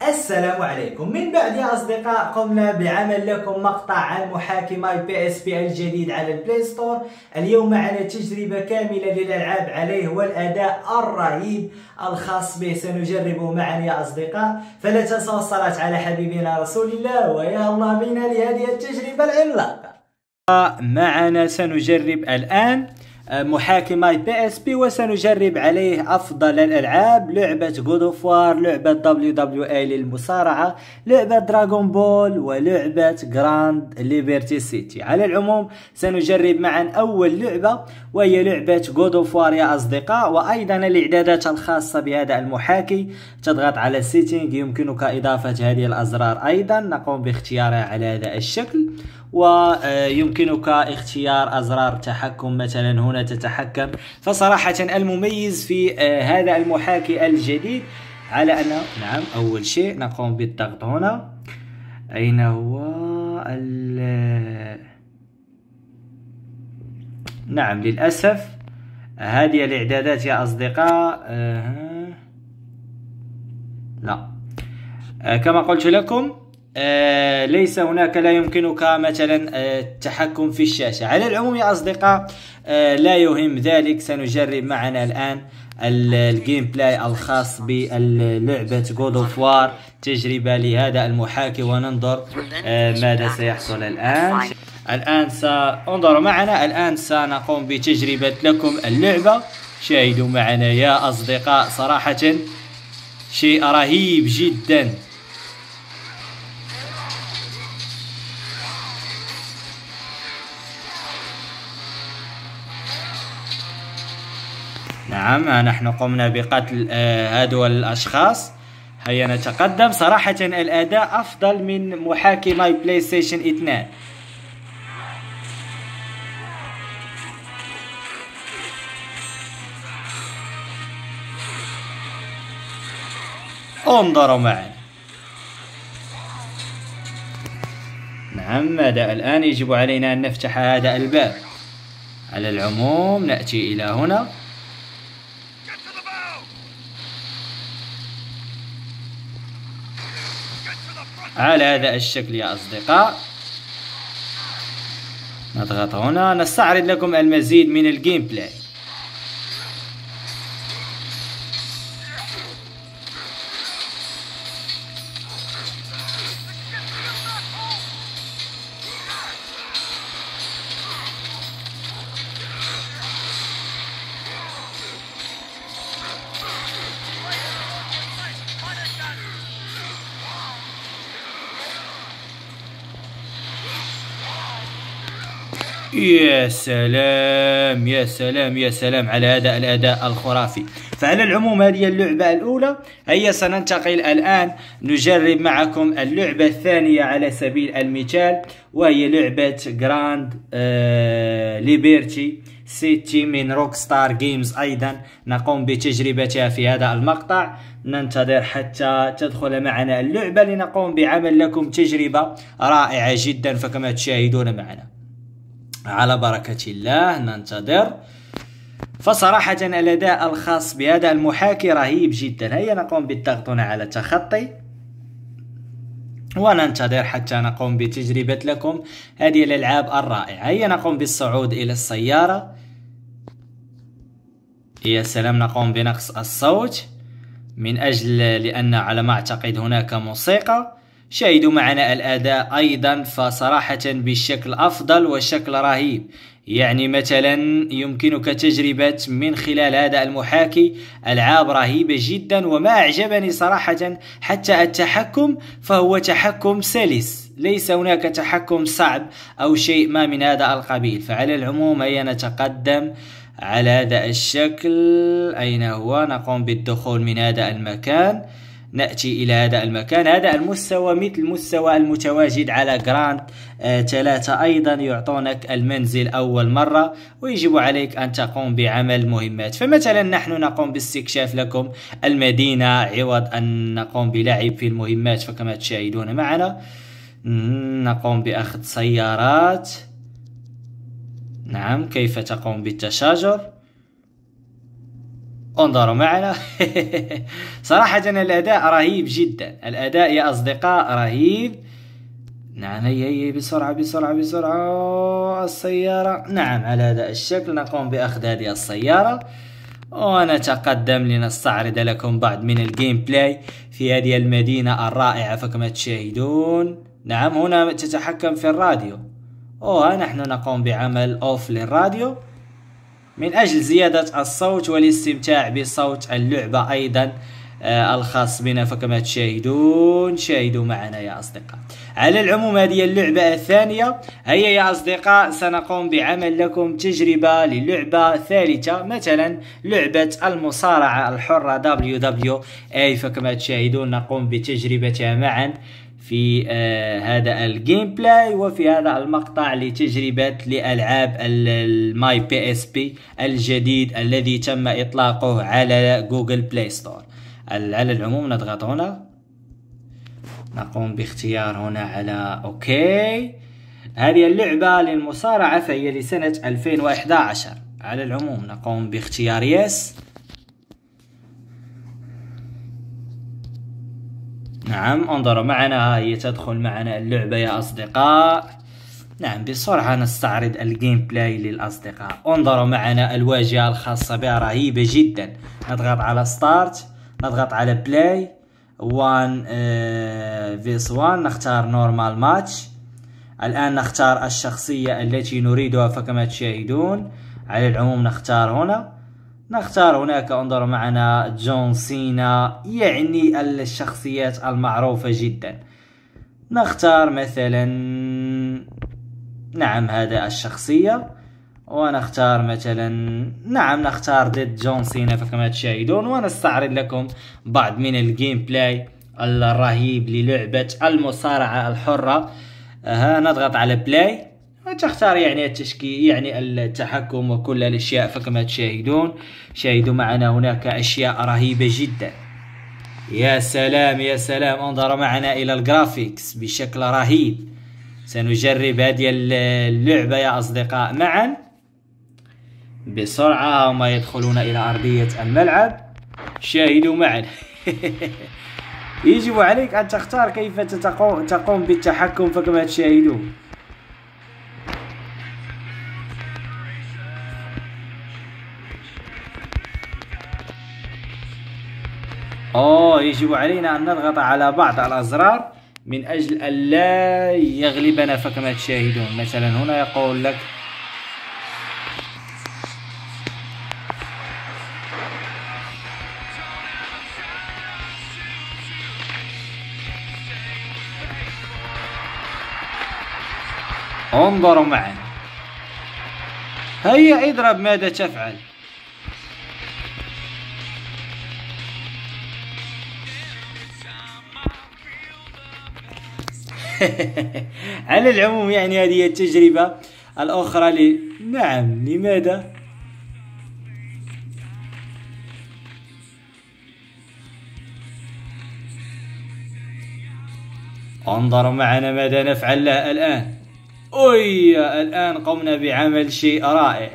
السلام عليكم. من بعد يا أصدقاء قمنا بعمل لكم مقطع عن محاكي ماي بي اس بي الجديد على البلاي ستور. اليوم معنا تجربة كاملة للألعاب عليه والأداء الرهيب الخاص به سنجربه معا يا أصدقاء، فلا تنسوا الصلاة على حبيبنا رسول الله. ويا الله بنا لهذه التجربة العملاقة. معنا سنجرب الآن محاكي ماي بي اس بي، وسنجرب عليه افضل الالعاب: لعبة جود اوف وار، لعبة WWE للمصارعة، لعبة دراغون بول، ولعبة جراند ليبرتي سيتي. على العموم سنجرب معا اول لعبة وهي لعبة جود اوف وار يا اصدقاء. وايضا الاعدادات الخاصة بهذا المحاكي: تضغط على السيتنج، يمكنك اضافة هذه الازرار، ايضا نقوم باختيارها على هذا الشكل، ويمكنك اختيار أزرار تحكم. مثلا هنا تتحكم. فصراحة المميز في هذا المحاكي الجديد على أنه أول شيء نقوم بالضغط هنا. أين هو للأسف هذه الإعدادات يا أصدقاء لا، كما قلت لكم ليس هناك، لا يمكنك مثلا التحكم في الشاشة. على العموم يا أصدقاء لا يهم ذلك، سنجرب معنا الآن الجيم بلاي الخاص بلعبة جود اوف وار، تجربة لهذا المحاكي، وننظر ماذا سيحصل الآن سانظروا معنا. الآن سنقوم بتجربة لكم اللعبة. شاهدوا معنا يا أصدقاء، صراحة شيء رهيب جدا. نحن قمنا بقتل هذول الأشخاص. هيا نتقدم. صراحة الأداء أفضل من محاكي ماي بلاي ستيشن 2. انظروا معنا. ماذا الآن؟ يجب علينا أن نفتح هذا الباب. على العموم نأتي إلى هنا. على هذا الشكل يا أصدقاء نضغط هنا. نستعرض لكم المزيد من الجيم بلاي. يا سلام يا سلام يا سلام على هذا الأداء الخرافي. فعلى العموم هذه اللعبة الأولى. هيا سننتقل الآن نجرب معكم اللعبة الثانية على سبيل المثال، وهي لعبة جراند ليبرتي سيتي من روك ستار جيمز. أيضا نقوم بتجربتها في هذا المقطع. ننتظر حتى تدخل معنا اللعبة لنقوم بعمل لكم تجربة رائعة جدا. فكما تشاهدون معنا على بركة الله ننتظر. فصراحة الأداء الخاص بهذا المحاكي رهيب جدا. هيا نقوم بالضغط هنا على التخطي وننتظر حتى نقوم بتجربة لكم هذه الألعاب الرائعة. هيا نقوم بالصعود إلى السيارة. يا سلام. نقوم بنقص الصوت من أجل لأن على ما أعتقد هناك موسيقى. شاهدوا معنا الأداء أيضا، فصراحة بالشكل أفضل وشكل رهيب. يعني مثلا يمكنك تجربة من خلال هذا المحاكي ألعاب رهيبة جدا. وما أعجبني صراحة حتى التحكم، فهو تحكم سلس، ليس هناك تحكم صعب أو شيء ما من هذا القبيل. فعلى العموم هيا نتقدم على هذا الشكل. أين هو؟ نقوم بالدخول من هذا المكان. نأتي إلى هذا المكان. هذا المستوى مثل المستوى المتواجد على جراند 3. أيضا يعطونك المنزل أول مرة، ويجب عليك أن تقوم بعمل مهمات. فمثلا نحن نقوم باستكشاف لكم المدينة عوض أن نقوم بلعب في المهمات. فكما تشاهدون معنا نقوم بأخذ سيارات. كيف تقوم بالتشاجر. انظروا معنا. صراحة الأداء رهيب جدا، الأداء يا أصدقاء رهيب. نعم، هيا بسرعة بسرعة بسرعة السيارة. نعم، على هذا الشكل نقوم بأخذ هذه السيارة ونتقدم لنستعرض لكم بعض من الجيم بلاي في هذه المدينة الرائعة. فكما تشاهدون، نعم هنا تتحكم في الراديو، ونحن نقوم بعمل أوف للراديو من أجل زيادة الصوت والاستمتاع بصوت اللعبة أيضا الخاص بنا. فكما تشاهدون، شاهدوا معنا يا أصدقاء. على العموم هذه اللعبة الثانية. هيا يا أصدقاء، سنقوم بعمل لكم تجربة للعبة ثالثة، مثلا لعبة المصارعة الحرة WWE. فكما تشاهدون نقوم بتجربتها معا في هذا الجيم بلاي وفي هذا المقطع لتجربة لألعاب الماي بي اس بي الجديد الذي تم إطلاقه على جوجل بلاي ستور. على العموم نضغط هنا، نقوم باختيار هنا على اوكي. هذه اللعبة للمصارعة فهي لسنة 2011. على العموم نقوم باختيار يس. نعم، انظروا معنا، هي تدخل معنا اللعبة يا أصدقاء. نعم، بسرعة نستعرض الجيم بلاي للأصدقاء. انظروا معنا، الواجهة الخاصة بها رهيبة جدا. نضغط على ستارت، نضغط على بلاي 1 vs 1، نختار نورمال ماتش. الآن نختار الشخصية التي نريدها. فكما تشاهدون على العموم نختار هنا، نختار هناك. انظروا معنا جون سينا، يعني الشخصيات المعروفة جدا. نختار مثلا، نعم هذا الشخصية، ونختار مثلا، نعم نختار ضد جون سينا. فكما تشاهدون ونستعرض لكم بعض من الجيم بلاي الرهيب للعبة المصارعة الحرة. نضغط على بلاي وتختار يعني التشكيل، يعني التحكم وكل الاشياء. فكما تشاهدون، شاهدوا معنا هناك اشياء رهيبة جدا. يا سلام يا سلام، انظروا معنا الى الجرافيكس بشكل رهيب. سنجرب هذه اللعبة يا اصدقاء معا بسرعة. هم يدخلون الى ارضية الملعب، شاهدوا معنا. يجب عليك ان تختار كيف تقوم بالتحكم. فكما تشاهدون يجب علينا أن نضغط على بعض الأزرار من أجل أن لا يغلبنا. فكما تشاهدون مثلا هنا يقول لك انظروا معنا، هيا اضرب ماذا تفعل. على العموم يعني هذه التجربة الأخرى نعم، لماذا؟ انظروا معنا ماذا نفعل له الآن. الآن قمنا بعمل شيء رائع.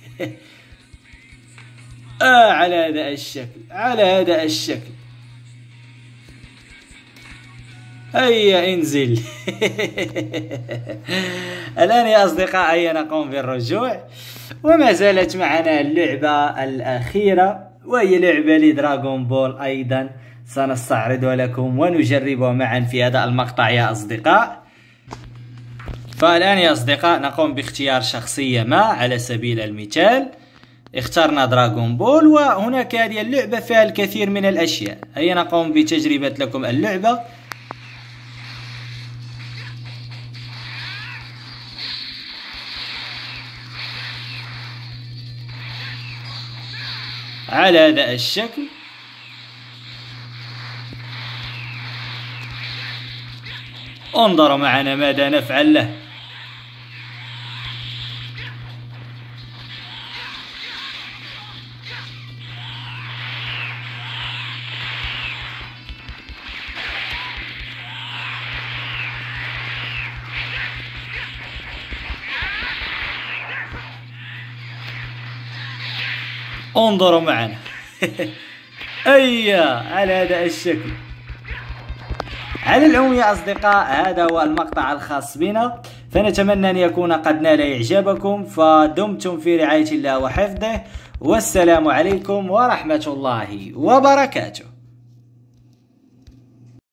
على هذا الشكل، على هذا الشكل. هيا انزل. الآن يا أصدقاء هيا نقوم بالرجوع، وما زالت معنا اللعبة الأخيرة وهي لعبة لدراغون بول. أيضا سنستعرضها لكم ونجربها معا في هذا المقطع يا أصدقاء. فالآن يا أصدقاء نقوم باختيار شخصية ما. على سبيل المثال اخترنا دراغون بول، وهناك هذه اللعبة فيها الكثير من الأشياء. هيا نقوم بتجربة لكم اللعبة. على هذا الشكل. انظروا معنا ماذا نفعل له. انظروا معنا. أيا على هذا الشكل. على العموم يا أصدقاء، هذا هو المقطع الخاص بنا، فنتمنى أن يكون قد نال إعجابكم، فدمتم في رعاية الله وحفظه، والسلام عليكم ورحمة الله وبركاته.